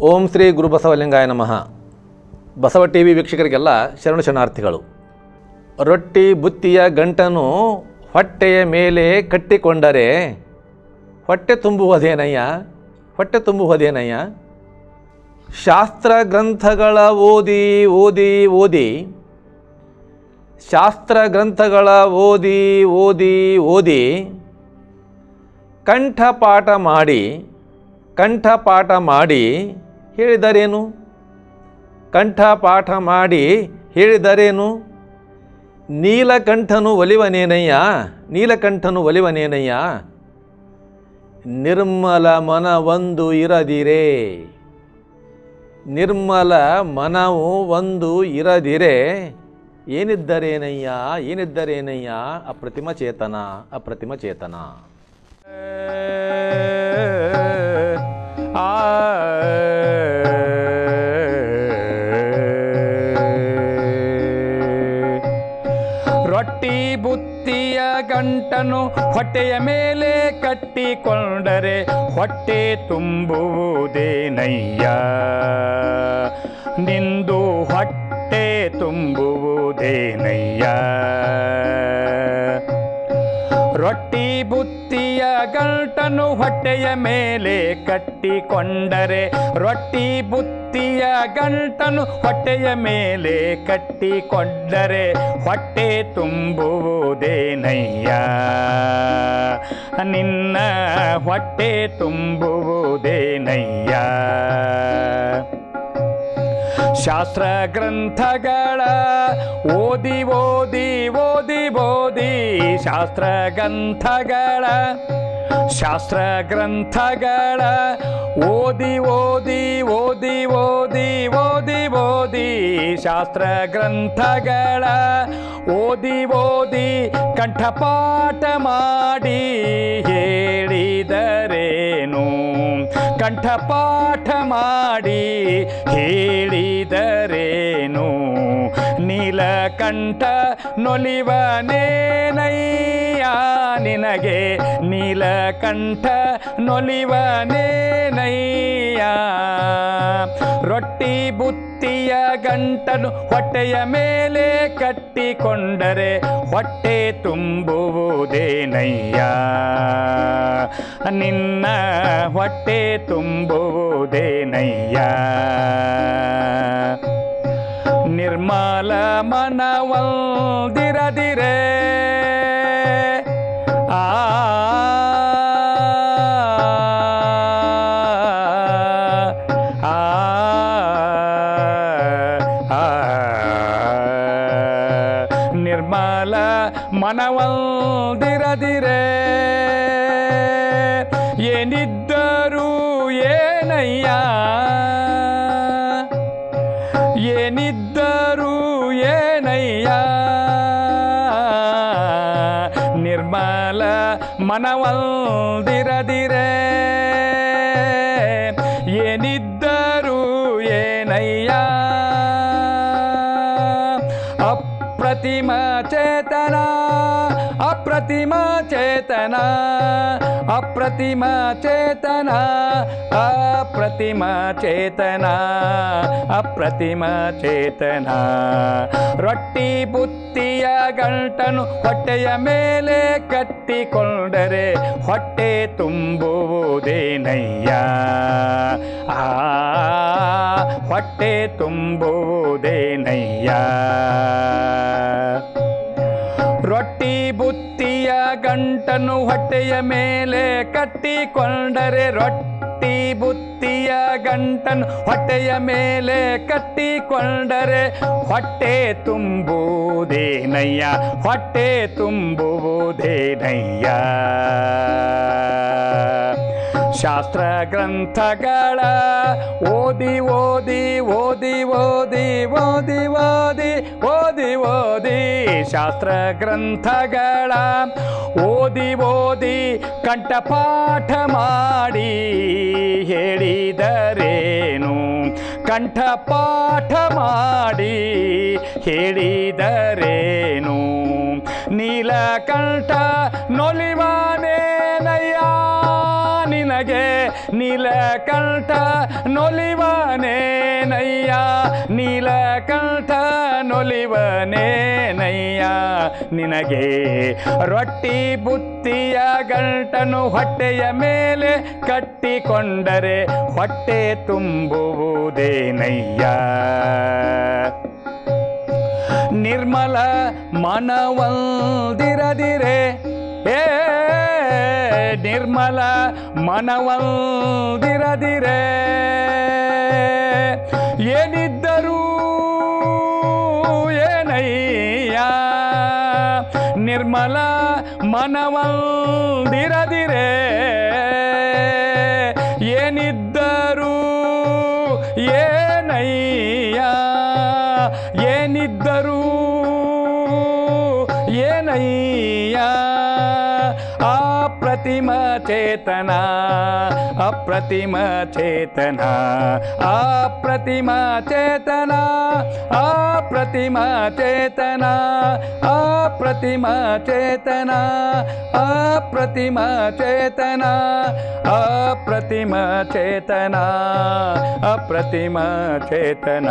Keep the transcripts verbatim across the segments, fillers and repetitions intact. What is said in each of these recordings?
ಓಂ ಶ್ರೀ ಗುರುಬಸವಲಿಂಗಾಯ ನಮಃ. Basava T V ವೀಕ್ಷಕರಿಗೆಲ್ಲ ಶರಣು ಶರಣಾರ್ಥಿಗಳು. ರೊಟ್ಟಿ ಬುತ್ತಿಯ ಗಂಟನು ಹೊಟ್ಟೆಯ ಮೇಲೆ ಕಟ್ಟಿಕೊಂಡರೆ ಹೊಟ್ಟೆ ತುಂಬುವುದೇನಯ್ಯ, ಹೊಟ್ಟೆ ತುಂಬುವುದೇನಯ್ಯ. ಶಾಸ್ತ್ರ ಗ್ರಂಥಗಳ ಓದಿ ಓದಿ ಓದಿ ಶಾಸ್ತ್ರ ಗ್ರಂಥಗಳ ಓದಿ ಓದಿ ಓದಿ ಕಂಠಪಾಠ ಮಾಡಿ ಕಂಠಪಾಠ ಮಾಡಿ ಹೇಳಿದರೇನು ಕಂಠಪಾಠ ಮಾಡಿ ಹೇಳಿದರೇನು ನೀಲಕಂಠನು ಒಲಿವನೇನಯ್ಯ, ನೀಲಕಂಠನು ಒಲಿವನೇನಯ್ಯ. ನಿರ್ಮಲ ಮನವೊಂದು ಇರದಿರೆ, ನಿರ್ಮಲ ಮನವು ಒಂದು ಇರದಿರೆ ಏನಿದ್ದರೇನಯ್ಯ, ಏನಿದ್ದರೇನಯ್ಯ. ಅಪ್ರತಿಮ ಚೇತನ, ಅಪ್ರತಿಮ ಚೇತನ. ಆ ರೊಟ್ಟಿ ಬುತ್ತಿಯ ಗಂಟನು ಹೊಟ್ಟೆಯ ಮೇಲೆ ಕಟ್ಟಿಕೊಂಡರೆ ಹೊಟ್ಟೆ ತುಂಬುವುದೇನಯ್ಯ, ನಿಂದು ಹೊಟ್ಟೆ ತುಂಬುವುದೇನಯ್ಯ. ರೊಟ್ಟಿ ಬುತ್ತಿಯ ಗಂಟನು ಹೊಟ್ಟೆಯ ಮೇಲೆ ಕಟ್ಟಿಕೊಂಡರೆ ರೊಟ್ಟಿ ಬುತ್ತಿಯ ಗಂಟನು ಹೊಟ್ಟೆಯ ಮೇಲೆ ಕಟ್ಟಿಕೊಂಡರೆ ಹೊಟ್ಟೆ ತುಂಬುವುದೇನಯ್ಯ, ನಿನ್ನ ಹೊಟ್ಟೆ ತುಂಬುವುದೇನಯ್ಯ. ಶಾಸ್ತ್ರ ಗ್ರಂಥಗಳ ಓದಿ ಓದಿ ಓದಿ ಓದಿ ಶಾಸ್ತ್ರ ಗ್ರಂಥಗಳ ಶಾಸ್ತ್ರ ಗ್ರಂಥಗಳ ಓದಿ ಓದಿ ಓದಿ ಓದಿ ಓದಿ ಓದಿ ಶಾಸ್ತ್ರ ಗ್ರಂಥಗಳ ಓದಿ ಓದಿ ಕಂಠಪಾಠ ಮಾಡಿ ಹೇಳಿದರೇನು, ಕಂಠಪಾಠ ಮಾಡಿ ಹೇಳಿದರೇನು. ನೀಲಕಂಠ ನೊಲಿವನೇನಯ್ಯ ನಿನಗೆ, ನೀಲಕಂಠ ನೊಲಿವನೇನಯ್ಯ. ರೊಟ್ಟಿ ಬುತ್ತಿಯ ಗಂಟನು ಹೊಟ್ಟೆಯ ಮೇಲೆ ಕಟ್ಟಿಕೊಂಡರೆ ಹೊಟ್ಟೆ ತುಂಬುವುದೇನಯ್ಯ, ನಿನ್ನ ಹೊಟ್ಟೆ ತುಂಬುವುದೇನಯ್ಯ. ನಿರ್ಮಲ ಮನವೊಂದಿರದಿರೆ ಆ ನಿರ್ಮಲ ಮನವೊಂದಿರದಿರೆ ಏನಿದ್ದರೂ ಏನಯ್ಯ, ಏನಿದ್ದರೂ ಏನಯ್ಯ. ನಿರ್ಮಲ ಮನವೊಂದಿರದಿರೆ ಏನಿದ್ದರೂ ಏನಯ್ಯ. ಅಪ್ರತಿಮ ಚೇತನ, ಅಪ್ರತಿಮ ಚೇತನ, ಅಪ್ರತಿಮ ಚೇತನ, ಅಪ್ರತಿಮ ಚೇತನ, ಅಪ್ರತಿಮ ಚೇತನ. ರೊಟ್ಟಿ ಬುತ್ತಿಯ ಗಂಟನು ಹೊಟ್ಟೆಯ ಮೇಲೆ ಕಟ್ಟಿಕೊಂಡರೆ ಹೊಟ್ಟೆ ತುಂಬುವುದೇನಯ್ಯ, ಆ ಹೊಟ್ಟೆ ತುಂಬುವುದೇನಯ್ಯ. ರೊಟ್ಟಿ ಬುತ್ತಿಯ ಗಂಟನು ಹೊಟ್ಟೆಯ ಮೇಲೆ ಕಟ್ಟಿಕೊಂಡರೆ ರೊಟ್ಟಿ ಬುತ್ತಿಯ ಗಂಟನು ಹೊಟ್ಟೆಯ ಮೇಲೆ ಕಟ್ಟಿಕೊಂಡರೆ ಹೊಟ್ಟೆ ತುಂಬುವುದೇನಯ್ಯ, ಹೊಟ್ಟೆ ತುಂಬುವುದೇನಯ್ಯ. ಶಾಸ್ತ್ರ ಗ್ರಂಥಗಳ ಓದಿ ಓದಿ ಓದಿ ಓದಿ ಓದಿ ಓದಿ ಓದಿ ಓದಿ ಶಾಸ್ತ್ರ ಗ್ರಂಥಗಳ ಓದಿ ಓದಿ ಕಂಠಪಾಠ ಮಾಡಿ ಹೇಳಿದರೇನು, ಕಂಠಪಾಠ ಮಾಡಿ ಹೇಳಿದರೇನು. ನೀಲಕಂಠ ನೊಲಿವನೇನಯ್ಯ ನಿನಗೆ ನೀಲಕಂಠ ನೊಲಿವನೇನಯ್ಯ ನೀಲಕಂಠ ನೊಲಿವನೇನಯ್ಯ ನಿನಗೆ ರೊಟ್ಟಿ ಬುತ್ತಿಯ ಗಂಟನು ಹೊಟ್ಟೆಯ ಮೇಲೆ ಕಟ್ಟಿಕೊಂಡರೆ ಹೊಟ್ಟೆ ತುಂಬುವುದೇನಯ್ಯ ನಿರ್ಮಲ ಮನವಂದಿರದಿರೆ ಏ ನಿರ್ಮಲ ಮನವಂದಿರದಿರೆ ಏನಿದ್ದರೂ ಏನಯ್ಯ ನಿರ್ಮಲ ಮನವಂದಿರದಿರೆ ಏನಿದ್ದರೂ ಏನಯ್ಯ ಏನಿದ್ದರೂ ಏನಯ್ಯ ಅಪ್ರತಿಮ ಚೇತನ ಅಪ್ರತಿಮ ಚೇತನ ಅಪ್ರತಿಮ ಚೇತನ ಅಪ್ರತಿಮ ಚೇತನ ಅಪ್ರತಿಮ ಚೇತನ ಅಪ್ರತಿಮ ಚೇತನ ಅಪ್ರತಿಮ ಚೇತನ ಅಪ್ರತಿಮ ಚೇತನ.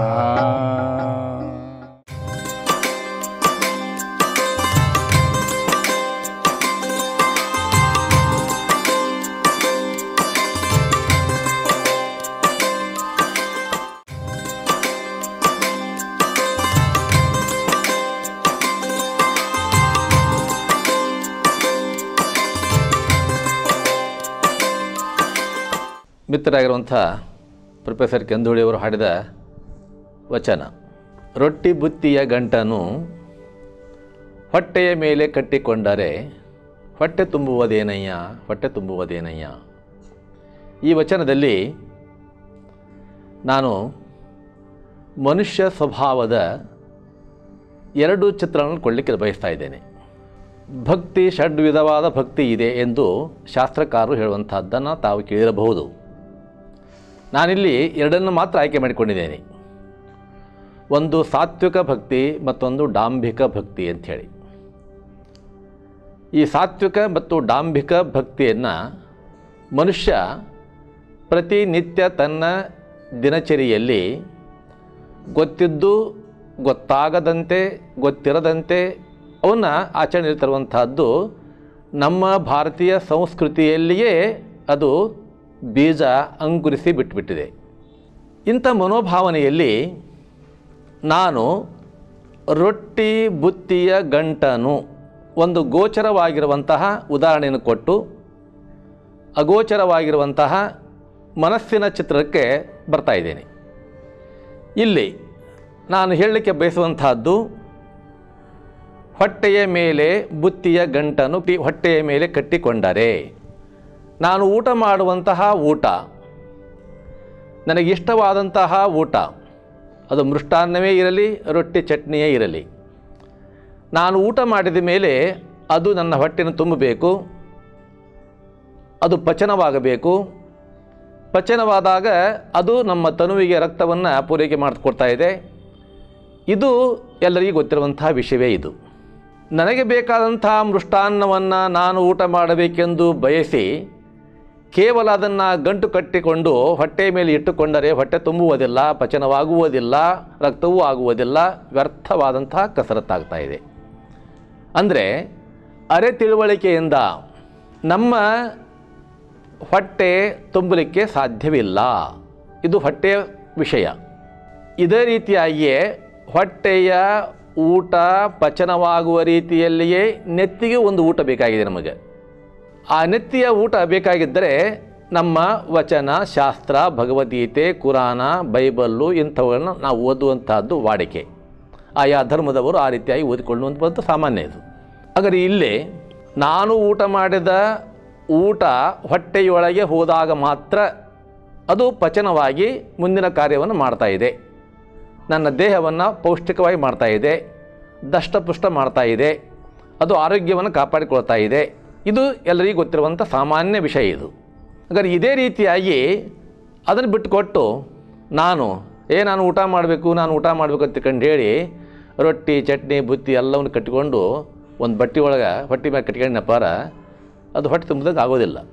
ಮಿತ್ರರಾಗಿರುವಂಥ ಪ್ರೊಫೆಸರ್ ಕೆಂದೂಳಿಯವರು ಹಾಡಿದ ವಚನ. ರೊಟ್ಟಿ ಬುತ್ತಿಯ ಗಂಟನು ಹೊಟ್ಟೆಯ ಮೇಲೆ ಕಟ್ಟಿಕೊಂಡರೆ ಹೊಟ್ಟೆ ತುಂಬುವುದೇನಯ್ಯ ಹೊಟ್ಟೆ ತುಂಬುವುದೇನಯ್ಯ. ಈ ವಚನದಲ್ಲಿ ನಾನು ಮನುಷ್ಯ ಸ್ವಭಾವದ ಎರಡು ಚಿತ್ರಗಳನ್ನು ಕೊಡಲಿಕ್ಕೆ ಬಯಸ್ತಾ ಇದ್ದೇನೆ. ಭಕ್ತಿ ಷಡ್ವಿಧವಾದ ಭಕ್ತಿ ಇದೆ ಎಂದು ಶಾಸ್ತ್ರಕಾರರು ಹೇಳುವಂಥದ್ದನ್ನು ತಾವು ಕೇಳಿರಬಹುದು. ನಾನಿಲ್ಲಿ ಎರಡನ್ನು ಮಾತ್ರ ಆಯ್ಕೆ ಮಾಡಿಕೊಂಡಿದ್ದೇನೆ. ಒಂದು ಸಾತ್ವಿಕ ಭಕ್ತಿ, ಮತ್ತೊಂದು ಡಾಂಭಿಕ ಭಕ್ತಿ ಅಂಥೇಳಿ. ಈ ಸಾತ್ವಿಕ ಮತ್ತು ಡಾಂಭಿಕ ಭಕ್ತಿಯನ್ನು ಮನುಷ್ಯ ಪ್ರತಿನಿತ್ಯ ತನ್ನ ದಿನಚರಿಯಲ್ಲಿ ಗೊತ್ತಿದ್ದು ಗೊತ್ತಾಗದಂತೆ ಗೊತ್ತಿರದಂತೆ ಅವನ್ನ ಆಚರಣೆಯಲ್ಲಿ ತರುವಂತಹದ್ದು ನಮ್ಮ ಭಾರತೀಯ ಸಂಸ್ಕೃತಿಯಲ್ಲಿಯೇ ಅದು ಬೀಜ ಅಂಕುರಿಸಿ ಬಿಟ್ಟುಬಿಟ್ಟಿದೆ. ಇಂಥ ಮನೋಭಾವನೆಯಲ್ಲಿ ನಾನು ರೊಟ್ಟಿ ಬುತ್ತಿಯ ಗಂಟನು ಒಂದು ಗೋಚರವಾಗಿರುವಂತಹ ಉದಾಹರಣೆಯನ್ನು ಕೊಟ್ಟು ಅಗೋಚರವಾಗಿರುವಂತಹ ಮನಸ್ಸಿನ ಚಿತ್ರಕ್ಕೆ ಬರ್ತಾ ಇದ್ದೇನೆ. ಇಲ್ಲಿ ನಾನು ಹೇಳಲಿಕ್ಕೆ ಬಯಸುವಂತಹದ್ದು ಹೊಟ್ಟೆಯ ಮೇಲೆ ಬುತ್ತಿಯ ಗಂಟನು ಹೊಟ್ಟೆಯ ಮೇಲೆ ಕಟ್ಟಿಕೊಂಡರೆ ನಾನು ಊಟ ಮಾಡುವಂತಹ ಊಟ ನನಗಿಷ್ಟವಾದಂತಹ ಊಟ, ಅದು ಮೃಷ್ಟಾನ್ನವೇ ಇರಲಿ ರೊಟ್ಟಿ ಚಟ್ನಿಯೇ ಇರಲಿ, ನಾನು ಊಟ ಮಾಡಿದ ಮೇಲೆ ಅದು ನನ್ನ ಹೊಟ್ಟೆಯನ್ನು ತುಂಬಬೇಕು, ಅದು ಪಚನವಾಗಬೇಕು. ಪಚನವಾದಾಗ ಅದು ನಮ್ಮ ತನುವಿಗೆ ರಕ್ತವನ್ನು ಪೂರೈಕೆ ಮಾಡಿಕೊಡ್ತಾ ಇದೆ. ಇದು ಎಲ್ಲರಿಗೂ ಗೊತ್ತಿರುವಂತಹ ವಿಷಯವೇ. ಇದು ನನಗೆ ಬೇಕಾದಂತಹ ಮೃಷ್ಟಾನ್ನವನ್ನು ನಾನು ಊಟ ಮಾಡಬೇಕೆಂದು ಬಯಸಿ ಕೇವಲ ಅದನ್ನು ಗಂಟು ಕಟ್ಟಿಕೊಂಡು ಹೊಟ್ಟೆಯ ಮೇಲೆ ಇಟ್ಟುಕೊಂಡರೆ ಹೊಟ್ಟೆ ತುಂಬುವುದಿಲ್ಲ, ಪಚನವಾಗುವುದಿಲ್ಲ, ರಕ್ತವೂ ಆಗುವುದಿಲ್ಲ, ವ್ಯರ್ಥವಾದಂತಹ ಕಸರತ್ತಾಗ್ತಾ ಇದೆ. ಅಂದರೆ ಅರೆ ತಿಳುವಳಿಕೆಯಿಂದ ನಮ್ಮ ಹೊಟ್ಟೆ ತುಂಬಲಿಕ್ಕೆ ಸಾಧ್ಯವಿಲ್ಲ. ಇದು ಹೊಟ್ಟೆಯ ವಿಷಯ. ಇದೇ ರೀತಿಯಾಗಿಯೇ ಹೊಟ್ಟೆಯ ಊಟ ಪಚನವಾಗುವ ರೀತಿಯಲ್ಲಿಯೇ ನೆತ್ತಿಗೆ ಒಂದು ಊಟ ಬೇಕಾಗಿದೆ ನಮಗೆ. ಆ ನೆತ್ತಿಯ ಊಟ ಬೇಕಾಗಿದ್ದರೆ ನಮ್ಮ ವಚನ, ಶಾಸ್ತ್ರ, ಭಗವದ್ಗೀತೆ, ಕುರಾನ, ಬೈಬಲ್ಲು ಇಂಥವುಗಳನ್ನು ನಾವು ಓದುವಂತಹದ್ದು ವಾಡಿಕೆ. ಆಯಾ ಧರ್ಮದವರು ಆ ರೀತಿಯಾಗಿ ಓದಿಕೊಳ್ಳುವಂಥದ್ದು ಸಾಮಾನ್ಯ. ಇದು ಹಾಗಾದರೆ ಇಲ್ಲಿ ನಾನು ಊಟ ಮಾಡಿದ ಊಟ ಹೊಟ್ಟೆಯೊಳಗೆ ಹೋದಾಗ ಮಾತ್ರ ಅದು ಪಚನವಾಗಿ ಮುಂದಿನ ಕಾರ್ಯವನ್ನು ಮಾಡ್ತಾ ಇದೆ, ನನ್ನ ದೇಹವನ್ನು ಪೌಷ್ಟಿಕವಾಗಿ ಮಾಡ್ತಾ ಇದೆ, ದಷ್ಟಪುಷ್ಟ ಮಾಡ್ತಾ ಇದೆ, ಅದು ಆರೋಗ್ಯವನ್ನು ಕಾಪಾಡಿಕೊಳ್ತಾ ಇದೆ. ಇದು ಎಲ್ಲರಿಗೂ ಗೊತ್ತಿರುವಂಥ ಸಾಮಾನ್ಯ ವಿಷಯ ಇದು. ಹಾಗಾದ್ರೆ ಇದೇ ರೀತಿಯಾಗಿ ಅದನ್ನು ಬಿಟ್ಟುಕೊಟ್ಟು ನಾನು ಏ ನಾನು ಊಟ ಮಾಡಬೇಕು ನಾನು ಊಟ ಮಾಡಬೇಕು ಅಂತ ಕಂಡು ಹೇಳಿ ರೊಟ್ಟಿ ಚಟ್ನಿ ಬುತ್ತಿ ಎಲ್ಲವನ್ನು ಕಟ್ಟಿಕೊಂಡು ಒಂದು ಬಟ್ಟೆ ಒಳಗೆ ಹೊಟ್ಟೆ ಮೇಲೆ ಕಟ್ಕೊಂಡು ನಪಾರ ಅದು ಹೊಟ್ಟೆ ತುಂಬಿದಾಗ ಆಗೋದಿಲ್ಲ.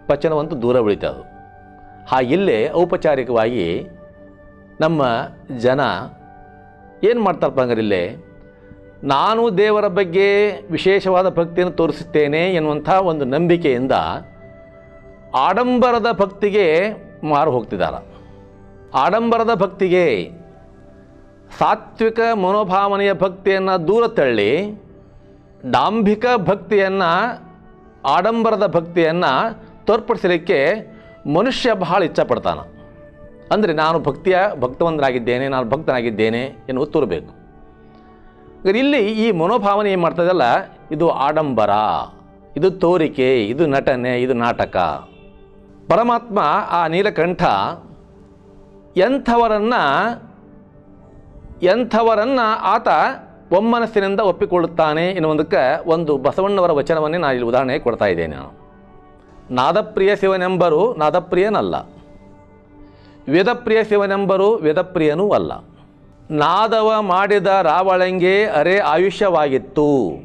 ಪಚನವಂತೂ ದೂರ ಉಳಿತದು. ಹಾಗಿಲ್ಲೇ ಔಪಚಾರಿಕವಾಗಿ ನಮ್ಮ ಜನ ಏನು ಮಾಡ್ತಾರಪ್ಪ ಹಂಗಾರಿಲ್ಲೇ, ನಾನು ದೇವರ ಬಗ್ಗೆ ವಿಶೇಷವಾದ ಭಕ್ತಿಯನ್ನು ತೋರಿಸುತ್ತೇನೆ ಎನ್ನುವಂಥ ಒಂದು ನಂಬಿಕೆಯಿಂದ ಆಡಂಬರದ ಭಕ್ತಿಗೆ ಮಾರು ಹೋಗ್ತಿದ್ದಾರೆ. ಆಡಂಬರದ ಭಕ್ತಿಗೆ, ಸಾತ್ವಿಕ ಮನೋಭಾವನೆಯ ಭಕ್ತಿಯನ್ನು ದೂರ ತಳ್ಳಿ ಡಾಂಭಿಕ ಭಕ್ತಿಯನ್ನು, ಆಡಂಬರದ ಭಕ್ತಿಯನ್ನು ತೋರ್ಪಡಿಸಲಿಕ್ಕೆ ಮನುಷ್ಯ ಬಹಳ ಇಚ್ಛಪಡ್ತಾನೆ. ಅಂದರೆ ನಾನು ಭಕ್ತಿಯ ಭಕ್ತವಂತನಾಗಿದ್ದೇನೆ, ನಾನು ಭಕ್ತನಾಗಿದ್ದೇನೆ ಎನ್ನುವುದು ತೋರಬೇಕು. ಇಲ್ಲಿ ಈ ಮನೋಭಾವನೆ ಏನು ಮಾಡ್ತದಲ್ಲ, ಇದು ಆಡಂಬರ, ಇದು ತೋರಿಕೆ, ಇದು ನಟನೆ, ಇದು ನಾಟಕ. ಪರಮಾತ್ಮ ಆ ನೀಲಕಂಠ ಎಂಥವರನ್ನು ಎಂಥವರನ್ನು ಆತ ಒಮ್ಮನಸ್ಸಿನಿಂದ ಒಪ್ಪಿಕೊಳ್ಳುತ್ತಾನೆ ಎನ್ನುವುದಕ್ಕೆ ಒಂದು ಬಸವಣ್ಣವರ ವಚನವನ್ನೇ ನಾನು ಇಲ್ಲಿ ಉದಾಹರಣೆ ಕೊಡ್ತಾ ಇದ್ದೇನೆ. ನಾನು ನಾದಪ್ರಿಯ ಶಿವನೆಂಬರು ನಾದಪ್ರಿಯನಲ್ಲ, ವೇದಪ್ರಿಯ ಶಿವನೆಂಬರು ವೇದಪ್ರಿಯನೂ ಅಲ್ಲ. ನಾದವ ಮಾಡಿದ ರಾವಳಂಗೆ ಅರೆ ಆಯುಷ್ಯವಾಗಿತ್ತು,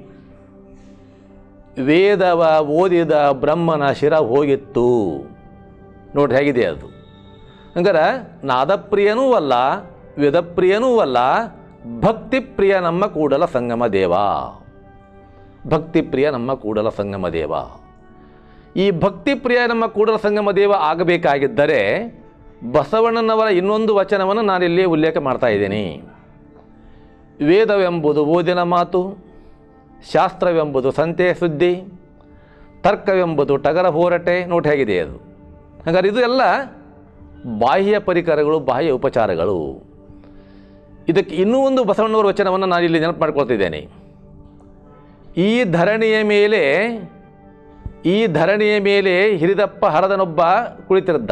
ವೇದವ ಓದಿದ ಬ್ರಹ್ಮನ ಶಿರ ಹೋಗಿತ್ತು. ನೋಡ್ರಿ ಹೇಗಿದೆ ಅದು. ಹಂಗಾರೆ ನಾದಪ್ರಿಯನೂ ಅಲ್ಲ, ವೇದಪ್ರಿಯನೂ ಅಲ್ಲ, ಭಕ್ತಿಪ್ರಿಯ ನಮ್ಮ ಕೂಡಲ ಸಂಗಮ ದೇವ. ಭಕ್ತಿಪ್ರಿಯ ನಮ್ಮ ಕೂಡಲ ಸಂಗಮ ದೇವ. ಈ ಭಕ್ತಿಪ್ರಿಯ ನಮ್ಮ ಕೂಡಲ ಸಂಗಮ ದೇವ ಆಗಬೇಕಾಗಿದ್ದರೆ ಬಸವಣ್ಣನವರ ಇನ್ನೊಂದು ವಚನವನ್ನು ನಾನಿಲ್ಲಿ ಉಲ್ಲೇಖ ಮಾಡ್ತಾ ಇದ್ದೀನಿ. ವೇದವೆಂಬುದು ಓದಿನ ಮಾತು, ಶಾಸ್ತ್ರವೆಂಬುದು ಸಂತೆ ಸುದ್ದಿ, ತರ್ಕವೆಂಬುದು ಟಗರ ಹೋರಟೆ. ನೋಟ್ ಹೇಗಿದೆ ಅದು. ಹಾಗಾದ್ರೆ ಇದು ಎಲ್ಲ ಬಾಹ್ಯ ಪರಿಕರಗಳು, ಬಾಹ್ಯ ಉಪಚಾರಗಳು. ಇದಕ್ಕೆ ಇನ್ನೂ ಒಂದು ಬಸವಣ್ಣವರ ವಚನವನ್ನು ನಾನಿಲ್ಲಿ ನೆನಪು ಮಾಡ್ಕೊಳ್ತಿದ್ದೇನೆ. ಈ ಧರಣಿಯ ಮೇಲೆ ಈ ಧರಣಿಯ ಮೇಲೆ ಹಿರಿದಪ್ಪ ಹರದನೊಬ್ಬ ಕುಳಿತಿದ್ದ.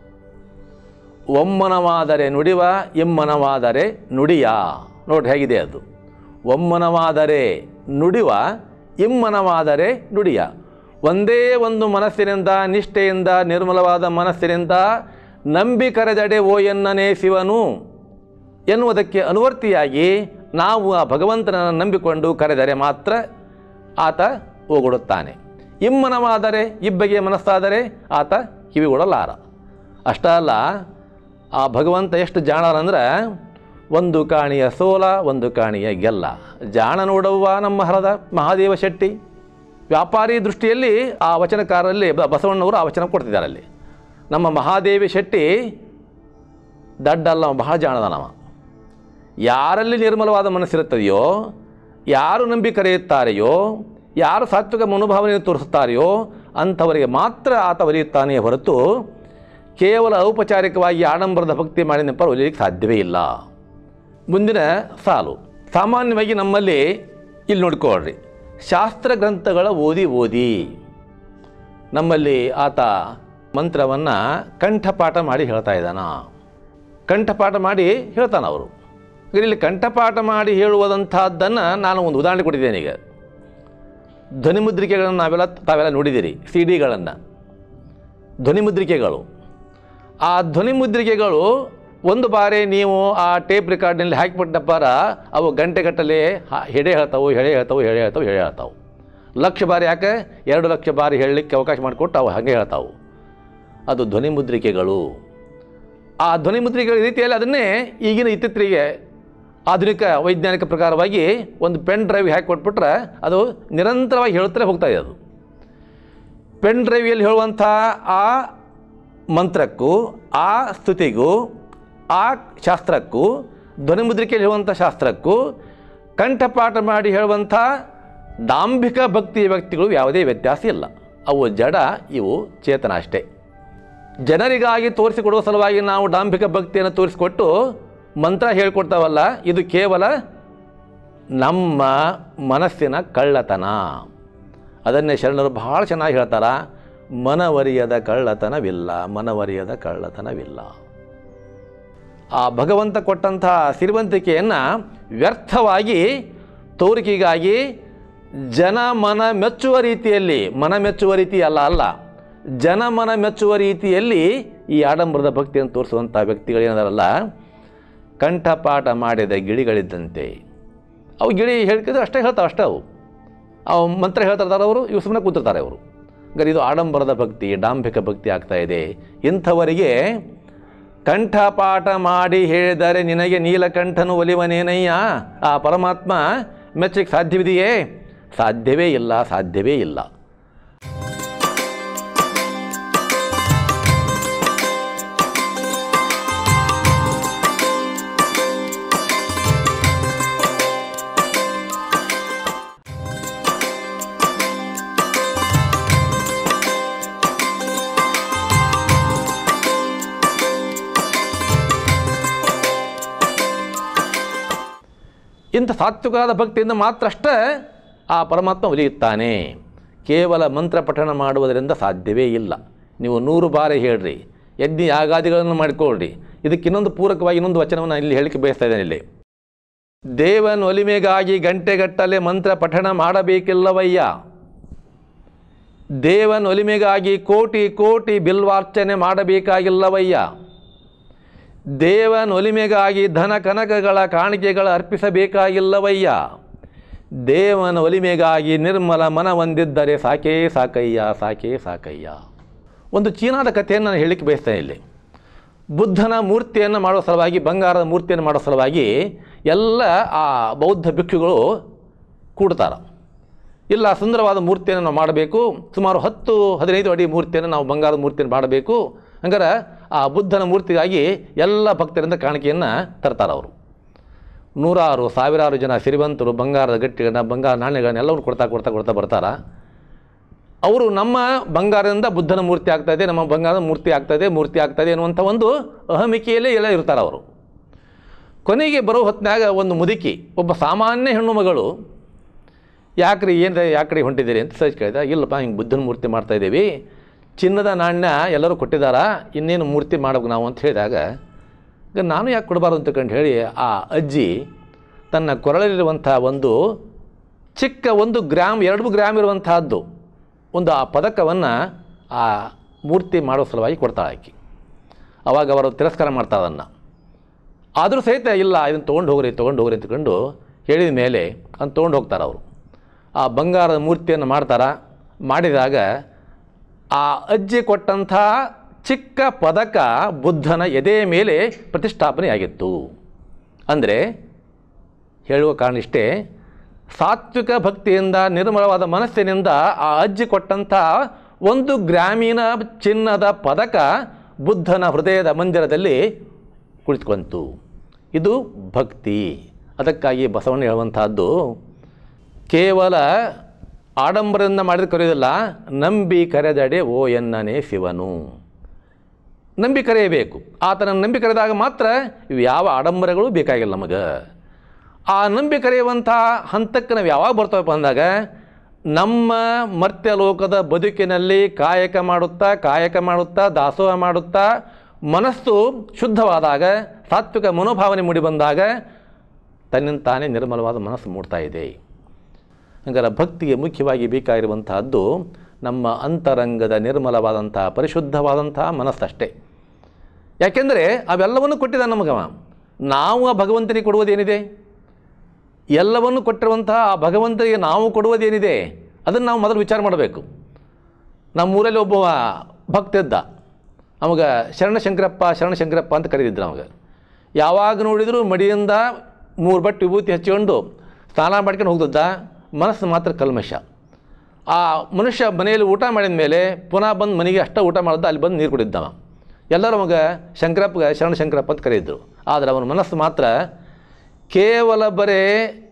ಒಮ್ಮನವಾದರೆ ನುಡಿವ, ಇಮ್ಮನವಾದರೆ ನುಡಿಯ. ನೋಡಿ ಹೇಗಿದೆ ಅದು. ಒಮ್ಮನವಾದರೆ ನುಡಿವ, ಇಮ್ಮನವಾದರೆ ನುಡಿಯ. ಒಂದೇ ಒಂದು ಮನಸ್ಸಿನಿಂದ, ನಿಷ್ಠೆಯಿಂದ, ನಿರ್ಮಲವಾದ ಮನಸ್ಸಿನಿಂದ ನಂಬಿ ಕರೆದಡೆ ಓ ಎನ್ನನೇ ಶಿವನು ಎನ್ನುವುದಕ್ಕೆ ಅನುವರ್ತಿಯಾಗಿ ನಾವು ಆ ಭಗವಂತನನ್ನು ನಂಬಿಕೊಂಡು ಕರೆದರೆ ಮಾತ್ರ ಆತ ಓಗೊಡುತ್ತಾನೆ. ಇಮ್ಮನವಾದರೆ, ಇಬ್ಬಗೆಯ ಮನಸ್ಸಾದರೆ ಆತ ಕಿವಿಗೊಡಲಾರ. ಅಷ್ಟ ಅಲ್ಲ, ಆ ಭಗವಂತ ಎಷ್ಟು ಜಾಣರಂದ್ರೆ ಒಂದು ಕಾಣಿಯ ಸೋಲ, ಒಂದು ಕಾಣಿಯ ಗೆಲ್ಲ. ಜಾಣ ನೋಡವ್ವ ನಮ್ಮ ಹರದ ಮಹಾದೇವ ಶೆಟ್ಟಿ. ವ್ಯಾಪಾರಿ ದೃಷ್ಟಿಯಲ್ಲಿ ಆ ವಚನಕಾರರಲ್ಲಿ ಬಸವಣ್ಣವರು ಆ ವಚನ ಕೊಡ್ತಿದ್ದಾರೆ. ಅಲ್ಲಿ ನಮ್ಮ ಮಹಾದೇವಿ ಶೆಟ್ಟಿ ದಡ್ಡಲ್ಲ, ಬಹಳ ಜಾಣದನವ. ಯಾರಲ್ಲಿ ನಿರ್ಮಲವಾದ ಮನಸ್ಸಿರುತ್ತದೆಯೋ, ಯಾರು ನಂಬಿ ಕರೆಯುತ್ತಾರೆಯೋ, ಯಾರು ಸಾತ್ವಿಕ ಮನೋಭಾವನೆಯನ್ನು ತೋರಿಸುತ್ತಾರೆಯೋ ಅಂಥವರಿಗೆ ಮಾತ್ರ ಆತ ಒಲಿಯುತ್ತಾನೆಯೇ ಹೊರತು ಕೇವಲ ಔಪಚಾರಿಕವಾಗಿ ಆಡಂಬರದ ಭಕ್ತಿ ಮಾಡಿ ನೆನಪರು ಒಲಿಯಲಿಕ್ಕೆ ಸಾಧ್ಯವೇ ಇಲ್ಲ. ಮುಂದಿನ ಸಾಲು. ಸಾಮಾನ್ಯವಾಗಿ ನಮ್ಮಲ್ಲಿ ಇಲ್ಲಿ ನೋಡ್ಕೊಳ್ರಿ, ಶಾಸ್ತ್ರ ಗ್ರಂಥಗಳ ಓದಿ ಓದಿ ನಮ್ಮಲ್ಲಿ ಆತ ಮಂತ್ರವನ್ನು ಕಂಠಪಾಠ ಮಾಡಿ ಹೇಳ್ತಾ ಇದ್ದಾನ. ಕಂಠಪಾಠ ಮಾಡಿ ಹೇಳ್ತಾನೆ ಅವರು. ಇಲ್ಲಿ ಕಂಠಪಾಠ ಮಾಡಿ ಹೇಳುವುದಂಥದ್ದನ್ನು ನಾನು ಒಂದು ಉದಾಹರಣೆ ಕೊಟ್ಟಿದ್ದೇನೆ. ಈಗ ಧ್ವನಿಮುದ್ರಿಕೆಗಳನ್ನು ನಾವೆಲ್ಲ ತಾವೆಲ್ಲ ನೋಡಿದ್ದೀರಿ, ಸಿ ಡಿಗಳನ್ನು. ಧ್ವನಿಮುದ್ರಿಕೆಗಳು, ಆ ಧ್ವನಿಮುದ್ರಿಕೆಗಳು ಒಂದು ಬಾರಿ ನೀವು ಆ ಟೇಪ್ ರೆಕಾರ್ಡ್ನಲ್ಲಿ ಹಾಕಿಬಿಟ್ಟಪ್ಪಾರ ಅವು ಗಂಟೆಗಟ್ಟಲೆ ಹೆಡೆ ಹೇಳ್ತಾವೆ, ಹೆಡೆ ಹೇಳ್ತಾವೆ, ಹೆಡೆ ಹೇಳ್ತಾವೆ, ಹೆಡೆ ಹೇಳ್ತಾವೆ. ಲಕ್ಷ ಬಾರಿ ಯಾಕೆ, ಎರಡು ಲಕ್ಷ ಬಾರಿ ಹೇಳಲಿಕ್ಕೆ ಅವಕಾಶ ಮಾಡಿಕೊಟ್ಟು ಅವು ಹಾಗೆ ಹೇಳ್ತಾವೆ. ಅದು ಧ್ವನಿಮುದ್ರಿಕೆಗಳು. ಆ ಧ್ವನಿಮುದ್ರಿಕೆಗಳ ರೀತಿಯಲ್ಲಿ ಅದನ್ನೇ ಈಗಿನ ಇತ್ತಿತ್ತರಿಗೆ ಆಧುನಿಕ ವೈಜ್ಞಾನಿಕ ಪ್ರಕಾರವಾಗಿ ಒಂದು ಪೆನ್ ಡ್ರೈವ್ ಹಾಕಿ ಕೊಟ್ಬಿಟ್ರೆ ಅದು ನಿರಂತರವಾಗಿ ಹೇಳ್ತಾರೆ ಹೋಗ್ತಾಯಿದೆ. ಅದು ಪೆನ್ ಡ್ರೈವಿಯಲ್ಲಿ ಹೇಳುವಂಥ ಆ ಮಂತ್ರಕ್ಕೂ, ಆ ಸ್ತುತಿಗೂ, ಆ ಶಾಸ್ತ್ರಕ್ಕೂ, ಧ್ವನಿಮುದ್ರಿಕೆಯಲ್ಲಿ ಹೇಳುವಂಥ ಶಾಸ್ತ್ರಕ್ಕೂ ಕಂಠಪಾಠ ಮಾಡಿ ಹೇಳುವಂಥ ಡಾಂಭಿಕ ಭಕ್ತಿಯ ವ್ಯಕ್ತಿಗಳು ಯಾವುದೇ ವ್ಯತ್ಯಾಸ ಇಲ್ಲ. ಅವು ಜಡ, ಇವು ಚೇತನ ಅಷ್ಟೇ. ಜನರಿಗಾಗಿ ತೋರಿಸಿಕೊಡುವ ಸಲುವಾಗಿ ನಾವು ಡಾಂಭಿಕ ಭಕ್ತಿಯನ್ನು ತೋರಿಸಿಕೊಟ್ಟು ಮಂತ್ರ ಹೇಳ್ಕೊಡ್ತಾವಲ್ಲ, ಇದು ಕೇವಲ ನಮ್ಮ ಮನಸ್ಸಿನ ಕಳ್ಳತನ. ಅದನ್ನೇ ಶರಣರು ಬಹಳ ಚೆನ್ನಾಗಿ ಹೇಳ್ತಾರ, ಮನವರಿಯದ ಕಳ್ಳತನವಿಲ್ಲ, ಮನವರಿಯದ ಕಳ್ಳತನವಿಲ್ಲ. ಆ ಭಗವಂತ ಕೊಟ್ಟಂಥ ಸಿರಿವಂತಿಕೆಯನ್ನು ವ್ಯರ್ಥವಾಗಿ ತೋರಿಕೆಗಾಗಿ ಜನ ಮನ ಮೆಚ್ಚುವ ರೀತಿಯಲ್ಲಿ, ಮನ ಮೆಚ್ಚುವ ರೀತಿ ಅಲ್ಲ ಅಲ್ಲ ಜನ ಮನ ಮೆಚ್ಚುವ ರೀತಿಯಲ್ಲಿ ಈ ಆಡಂಬರದ ಭಕ್ತಿಯನ್ನು ತೋರಿಸುವಂಥ ವ್ಯಕ್ತಿಗಳೇನದಾರಲ್ಲ, ಕಂಠಪಾಠ ಮಾಡಿದ ಗಿಳಿಗಳಿದ್ದಂತೆ. ಅವು ಗಿಳಿ ಹೇಳ್ಕಿದ್ರೆ ಅಷ್ಟೇ ಹೇಳ್ತಾವೆ, ಅಷ್ಟೇ ಅವು ಅವು ಮಂತ್ರ ಹೇಳ್ತಿರ್ತಾರೆ ಅವರು, ಇವು ಸುಮ್ಮನೆ ಕೂತಿರ್ತಾರೆ ಅವರು. ಹಾಗಾದ್ರೆ ಇದು ಆಡಂಬರದ ಭಕ್ತಿ, ಡಾಂಭಿಕ ಭಕ್ತಿ ಆಗ್ತಾ ಇದೆ. ಇಂಥವರಿಗೆ ಕಂಠಪಾಠ ಮಾಡಿ ಹೇಳಿದರೆ ನಿನಗೆ ನೀಲಕಂಠನು ಒಲಿವನೇನಯ್ಯ, ಆ ಪರಮಾತ್ಮ ಮೆಚ್ಚಕ್ಕೆ ಸಾಧ್ಯವಿದೆಯೇ? ಸಾಧ್ಯವೇ ಇಲ್ಲ, ಸಾಧ್ಯವೇ ಇಲ್ಲ. ಇಂಥ ಸಾತ್ವಿಕವಾದ ಭಕ್ತಿಯಿಂದ ಮಾತ್ರ ಅಷ್ಟೇ ಆ ಪರಮಾತ್ಮ ಒಲಿಯುತ್ತಾನೆ. ಕೇವಲ ಮಂತ್ರ ಪಠಣ ಮಾಡುವುದರಿಂದ ಸಾಧ್ಯವೇ ಇಲ್ಲ. ನೀವು ನೂರು ಬಾರಿ ಹೇಳ್ರಿ, ಯಜ್ಞ ಯಾಗಾದಿಗಳನ್ನು ಮಾಡಿಕೊಳ್ಳ್ರಿ. ಇದಕ್ಕೆ ಇನ್ನೊಂದು ಪೂರಕವಾಗಿ ಇನ್ನೊಂದು ವಚನವನ್ನು ಇಲ್ಲಿ ಹೇಳಿಕೆ ಬಯಸ್ತಾ ಇದ್ದೇನೆ. ಇಲ್ಲಿ ದೇವನ ಒಲಿಮೆಗಾಗಿ ಗಂಟೆಗಟ್ಟಲೆ ಮಂತ್ರ ಪಠಣ ಮಾಡಬೇಕಿಲ್ಲವಯ್ಯ, ದೇವನ ಒಲಿಮೆಗಾಗಿ ಕೋಟಿ ಕೋಟಿ ಬಿಲ್ವಾರ್ಚನೆ ಮಾಡಬೇಕಾಗಿಲ್ಲವಯ್ಯ, ದೇವನ ಒಲಿಮೆಗಾಗಿ ಧನ ಕನಕಗಳ ಕಾಣಿಕೆಗಳ ಅರ್ಪಿಸಬೇಕಾಗಿಲ್ಲವಯ್ಯ, ದೇವನ ಒಲಿಮೆಗಾಗಿ ನಿರ್ಮಲ ಮನ ಹೊಂದಿದ್ದರೆ ಸಾಕೇ ಸಾಕಯ್ಯ, ಸಾಕೇ ಸಾಕಯ್ಯ. ಒಂದು ಚೀನಾದ ಕಥೆಯನ್ನು ನಾನು ಹೇಳಲಿಕ್ಕೆ ಬಯಸ್ತೇನೆ. ಇಲ್ಲಿ ಬುದ್ಧನ ಮೂರ್ತಿಯನ್ನು ಮಾಡೋ ಸಲುವಾಗಿ, ಬಂಗಾರದ ಮೂರ್ತಿಯನ್ನು ಮಾಡೋ ಸಲುವಾಗಿ ಎಲ್ಲ ಆ ಬೌದ್ಧ ಭಿಕ್ಷುಗಳು ಕೂಡ್ತಾರೆ. ಇಲ್ಲ, ಸುಂದರವಾದ ಮೂರ್ತಿಯನ್ನು ನಾವು ಮಾಡಬೇಕು, ಸುಮಾರು ಹತ್ತು ಹದಿನೈದು ಅಡಿ ಮೂರ್ತಿಯನ್ನು ನಾವು ಬಂಗಾರದ ಮೂರ್ತಿಯನ್ನು ಮಾಡಬೇಕು. ಹಂಗಾರೆ ಆ ಬುದ್ಧನ ಮೂರ್ತಿಗಾಗಿ ಎಲ್ಲ ಭಕ್ತರಿಂದ ಕಾಣಿಕೆಯನ್ನು ತರ್ತಾರೆ. ಅವರು ನೂರಾರು ಸಾವಿರಾರು ಜನ ಸಿರಿವಂತರು ಬಂಗಾರದ ಗಟ್ಟಿಗಳನ್ನ, ಬಂಗಾರ ನಾಣ್ಯಗಳನ್ನ ಎಲ್ಲವನ್ನು ಕೊಡ್ತಾ ಕೊಡ್ತಾ ಕೊಡ್ತಾ ಬರ್ತಾರೆ. ಅವರು ನಮ್ಮ ಬಂಗಾರದಿಂದ ಬುದ್ಧನ ಮೂರ್ತಿ ಆಗ್ತಾಯಿದೆ, ನಮ್ಮ ಬಂಗಾರದ ಮೂರ್ತಿ ಆಗ್ತಾಯಿದೆ ಮೂರ್ತಿ ಆಗ್ತಾಯಿದೆ ಅನ್ನುವಂಥ ಒಂದು ಅಹಮಿಕೆಯಲ್ಲೇ ಎಲ್ಲ ಇರ್ತಾರೆ ಅವರು. ಕೊನೆಗೆ ಬರೋ ಹೊತ್ತಿನಾಗ ಒಂದು ಮುದುಕಿ, ಒಬ್ಬ ಸಾಮಾನ್ಯ ಹೆಣ್ಣು ಮಗಳು, ಯಾಕ್ರಿ ಏನು ಯಾಕ್ರಿ ಹೊಂಟಿದ್ದೀರಿ ಅಂತ ಸಹಜ ಕೇಳಿದ. ಇಲ್ಲಪ್ಪ, ಹಿಂಗೆ ಬುದ್ಧನ ಮೂರ್ತಿ ಮಾಡ್ತಾಯಿದ್ದೀವಿ, ಚಿನ್ನದ ನಾಣ್ಯ ಎಲ್ಲರೂ ಕೊಟ್ಟಿದ್ದಾರ, ಇನ್ನೇನು ಮೂರ್ತಿ ಮಾಡಬೇಕು ನಾವು ಅಂತ ಹೇಳಿದಾಗ, ಈಗ ನಾನು ಯಾಕೆ ಕೊಡಬಾರ್ದು ಅಂತಕೊಂಡು ಹೇಳಿ ಆ ಅಜ್ಜಿ ತನ್ನ ಕೊರಳಲ್ಲಿರುವಂಥ ಒಂದು ಚಿಕ್ಕ ಒಂದು ಗ್ರಾಮ್ ಎರಡು ಗ್ರಾಮ್ ಇರುವಂತಹದ್ದು ಒಂದು ಆ ಪದಕವನ್ನು ಆ ಮೂರ್ತಿ ಮಾಡೋ ಸಲುವಾಗಿ ಕೊಡ್ತಾಳೆ ಆಕಿ. ಆವಾಗ ಅವರು ತಿರಸ್ಕಾರ ಮಾಡ್ತಾರೆ ಅದನ್ನು. ಆದರೂ ಸಹಿತ ಇಲ್ಲ, ಇದನ್ನು ತೊಗೊಂಡು ಹೋಗ್ರಿ ತೊಗೊಂಡು ಹೋಗ್ರಿ ಅಂತಕೊಂಡು ಹೇಳಿದ ಮೇಲೆ ಅದನ್ನು ತೊಗೊಂಡು ಹೋಗ್ತಾರೆ ಅವರು. ಆ ಬಂಗಾರದ ಮೂರ್ತಿಯನ್ನು ಮಾಡ್ತಾರೆ. ಮಾಡಿದಾಗ ಆ ಅಜ್ಜಿ ಕೊಟ್ಟಂಥ ಚಿಕ್ಕ ಪದಕ ಬುದ್ಧನ ಎದೆಯ ಮೇಲೆ ಪ್ರತಿಷ್ಠಾಪನೆಯಾಗಿತ್ತು. ಅಂದರೆ ಹೇಳುವ ಕಾರಣ ಇಷ್ಟೇ, ಸಾತ್ವಿಕ ಭಕ್ತಿಯಿಂದ ನಿರ್ಮಲವಾದ ಮನಸ್ಸಿನಿಂದ ಆ ಅಜ್ಜಿ ಕೊಟ್ಟಂಥ ಒಂದು ಗ್ರಾಮೀಣ ಚಿನ್ನದ ಪದಕ ಬುದ್ಧನ ಹೃದಯದ ಮಂದಿರದಲ್ಲಿ ಕುಳಿತುಕೊಂತು. ಇದು ಭಕ್ತಿ. ಅದಕ್ಕಾಗಿ ಬಸವಣ್ಣ ಹೇಳುವಂತಹದ್ದು, ಕೇವಲ ಆಡಂಬರದಿಂದ ಮಾಡಿದ ಕರೆಯೋದಿಲ್ಲ, ನಂಬಿ ಕರೆದಡೆ ಓ ಎನ್ನನೇ ಶಿವನು. ನಂಬಿ ಕರೆಯಬೇಕು. ಆತನ ನಂಬಿ ಕರೆದಾಗ ಮಾತ್ರ ಇವು ಯಾವ ಆಡಂಬರಗಳು ಬೇಕಾಗಿಲ್ಲ ನಮಗೆ. ಆ ನಂಬಿ ಕರೆಯುವಂಥ ಹಂತಕ್ಕೆ ನಾವು ಯಾವಾಗ ಬರ್ತವಪ್ಪ ಅಂದಾಗ, ನಮ್ಮ ಮರ್ತ್ಯ ಲೋಕದ ಬದುಕಿನಲ್ಲಿ ಕಾಯಕ ಮಾಡುತ್ತಾ ಕಾಯಕ ಮಾಡುತ್ತಾ ದಾಸೋಹ ಮಾಡುತ್ತಾ ಮನಸ್ಸು ಶುದ್ಧವಾದಾಗ, ಸಾತ್ವಿಕ ಮನೋಭಾವನೆ ಮೂಡಿ ಬಂದಾಗ ತನ್ನಿಂದ ತಾನೇ ನಿರ್ಮಲವಾದ ಮನಸ್ಸು ಮೂಡ್ತಾ ಇದೆ. ಹಂಗಾರೆ ಭಕ್ತಿಗೆ ಮುಖ್ಯವಾಗಿ ಬೇಕಾಗಿರುವಂತಹದ್ದು ನಮ್ಮ ಅಂತರಂಗದ ನಿರ್ಮಲವಾದಂಥ ಪರಿಶುದ್ಧವಾದಂಥ ಮನಸ್ಸಷ್ಟೇ. ಯಾಕೆಂದರೆ ಅವೆಲ್ಲವನ್ನು ಕೊಟ್ಟಿದ್ದ ನಮಗವ. ನಾವು ಆ ಭಗವಂತನಿಗೆ ಕೊಡುವುದೇನಿದೆ? ಎಲ್ಲವನ್ನು ಕೊಟ್ಟಿರುವಂತಹ ಆ ಭಗವಂತನಿಗೆ ನಾವು ಕೊಡುವುದೇನಿದೆ ಅದನ್ನು ನಾವು ಮೊದಲು ವಿಚಾರ ಮಾಡಬೇಕು. ನಮ್ಮೂರಲ್ಲಿ ಒಬ್ಬ ಭಕ್ತ ಇದ್ದ, ಅವಾಗ ಶರಣಶಂಕರಪ್ಪ ಶರಣಶಂಕರಪ್ಪ ಅಂತ ಕರೀತಿದ್ರು. ಅವಾಗ ಯಾವಾಗ ನೋಡಿದರೂ ಮಡಿಯಿಂದ ಮೂರು ಬಟ್ಟೆ ವಿಭೂತಿ ಹಚ್ಚಿಕೊಂಡು ಸ್ನಾನ ಮಾಡ್ಕೊಂಡು ಹೋಗ್ತಿದ್ದ. ಮನಸ್ಸು ಮಾತ್ರ ಕಲ್ಮಶ. ಆ ಮನುಷ್ಯ ಮನೆಯಲ್ಲಿ ಊಟ ಮಾಡಿದ ಮೇಲೆ ಪುನಃ ಬಂದು ಮನೆಗೆ ಅಷ್ಟೇ ಊಟ ಮಾಡಿದ, ಅಲ್ಲಿ ಬಂದು ನೀರು ಕುಡಿದ್ದವ. ಎಲ್ಲರೂ ಅವಾಗ ಶಂಕರಪ್ಪಗೆ ಶರಣಶಂಕರಪ್ಪ ಅಂತ ಕರೆಯಿದ್ರು. ಆದರೆ ಅವನ ಮನಸ್ಸು ಮಾತ್ರ ಕೇವಲ ಬರೇ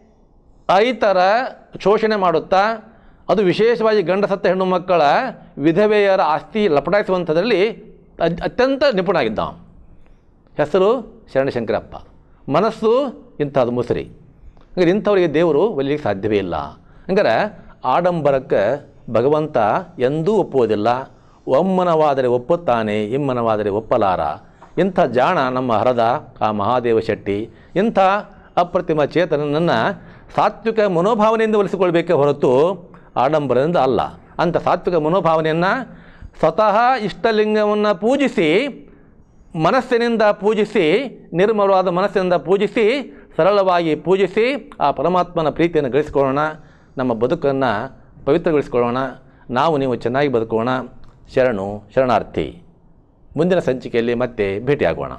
ಐತರ ಶೋಷಣೆ ಮಾಡುತ್ತಾ, ಅದು ವಿಶೇಷವಾಗಿ ಗಂಡ ಸತ್ತ ಹೆಣ್ಣು ಮಕ್ಕಳ ವಿಧವೆಯರ ಆಸ್ತಿ ಲಪಟಾಯಿಸುವಂಥದ್ರಲ್ಲಿ ಅತ್ಯಂತ ನಿಪುಣ ಆಗಿದ್ದ. ಹೆಸರು ಶರಣಶಂಕರಪ್ಪ. ಮನಸ್ಸು ಇಂಥದ್ದು ಮುಸುರಿ. ಹಂಗಾರೆ ಇಂಥವರಿಗೆ ದೇವರು ಒಲಿಲಿಕ್ಕೆ ಸಾಧ್ಯವೇ ಇಲ್ಲ. ಹಂಗಾರೆ ಆಡಂಬರಕ್ಕೆ ಭಗವಂತ ಎಂದೂ ಒಪ್ಪುವುದಿಲ್ಲ. ಒಮ್ಮನವಾದರೆ ಒಪ್ಪುತ್ತಾನೆ, ಇಮ್ಮನವಾದರೆ ಒಪ್ಪಲಾರ. ಇಂಥ ಜಾಣ ನಮ್ಮ ಹರದ ಆ ಮಹಾದೇವ ಶೆಟ್ಟಿ ಇಂಥ ಅಪ್ರತಿಮ ಚೇತನನನ್ನು ಸಾತ್ವಿಕ ಮನೋಭಾವನೆಯಿಂದ ಒಲಿಸಿಕೊಳ್ಬೇಕೇ ಹೊರತು ಆಡಂಬರದಿಂದ ಅಲ್ಲ. ಅಂಥ ಸಾತ್ವಿಕ ಮನೋಭಾವನೆಯನ್ನು ಸ್ವತಃ ಇಷ್ಟಲಿಂಗವನ್ನು ಪೂಜಿಸಿ, ಮನಸ್ಸಿನಿಂದ ಪೂಜಿಸಿ, ನಿರ್ಮಲವಾದ ಮನಸ್ಸಿನಿಂದ ಪೂಜಿಸಿ, ಸರಳವಾಗಿ ಪೂಜಿಸಿ ಆ ಪರಮಾತ್ಮನ ಪ್ರೀತಿಯನ್ನು ಗಳಿಸಿಕೊಳ್ಳೋಣ. ನಮ್ಮ ಬದುಕನ್ನು ಪವಿತ್ರಗೊಳಿಸಿಕೊಳ್ಳೋಣ. ನಾವು ನೀವು ಚೆನ್ನಾಗಿ ಬದುಕೋಣ. ಶರಣು ಶರಣಾರ್ಥಿ. ಮುಂದಿನ ಸಂಚಿಕೆಯಲ್ಲಿ ಮತ್ತೆ ಭೇಟಿಯಾಗೋಣ.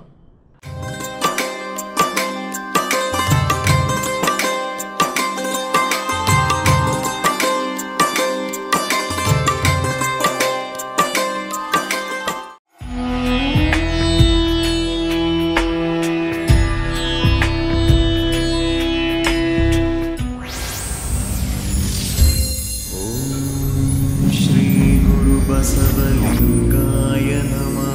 श्री गुरु बसवलिंगाय नमः।